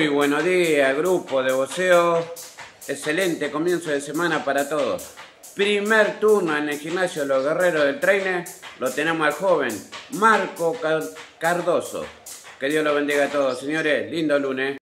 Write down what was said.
Muy buenos días, grupo de boxeo. Excelente comienzo de semana para todos. Primer turno en el gimnasio Los Guerreros del Trainer. Lo tenemos al joven Marco Cardoso. Que Dios lo bendiga a todos, señores. Lindo lunes.